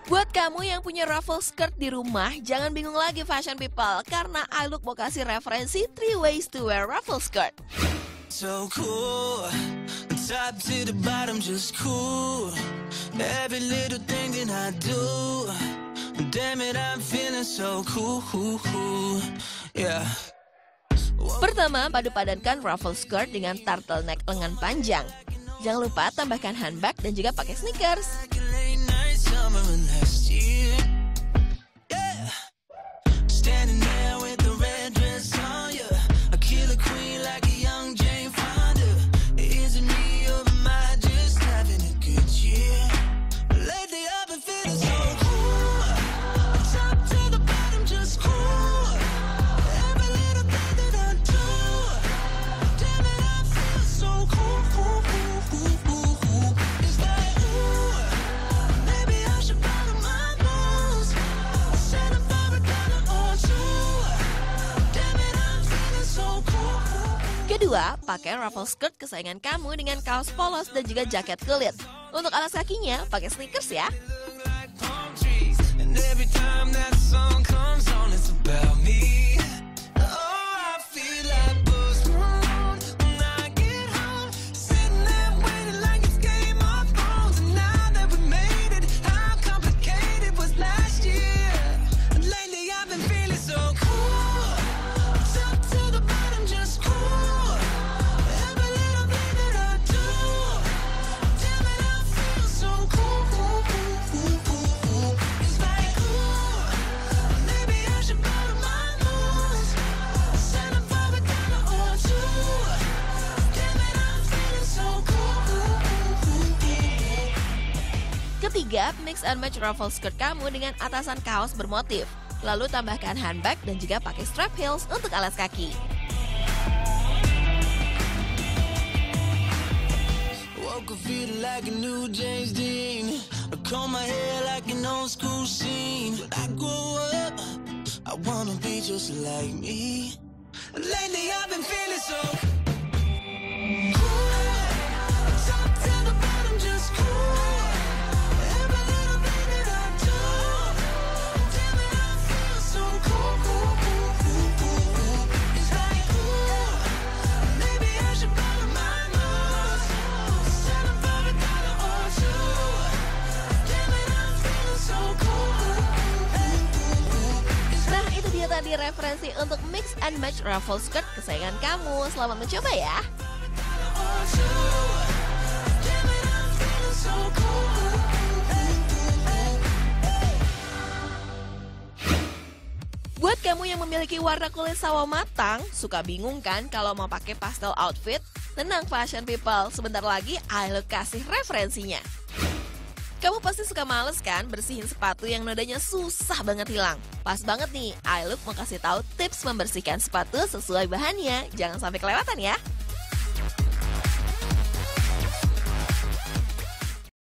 Buat kamu yang punya ruffle skirt di rumah, jangan bingung lagi fashion people, karena iLook mau kasih referensi 3 ways to wear ruffle skirt. So cool, top to the bottom just cool. Every little thing that I do, damn it I'm feeling so cool, yeah. Pertama, padu-padankan ruffle skirt dengan turtleneck lengan panjang. Jangan lupa tambahkan handbag dan juga pakai sneakers. Kedua, pakai ruffle skirt kesayangan kamu dengan kaos polos dan juga jaket kulit. Untuk alas kakinya, pakai sneakers ya. Ketiga, mix and match ruffle skirt kamu dengan atasan kaos bermotif. Lalu tambahkan handbag dan juga pakai strap heels untuk alas kaki. Tadi referensi untuk mix and match ruffle skirt kesayangan kamu. Selamat mencoba ya. Buat kamu yang memiliki warna kulit sawo matang, suka bingung kan kalau mau pakai pastel outfit? Tenang fashion people, sebentar lagi iLook kasih referensinya. Kamu pasti suka males kan bersihin sepatu yang nodanya susah banget hilang. Pas banget nih, iLook mau kasih tahu tips membersihkan sepatu sesuai bahannya. Jangan sampai kelewatan ya.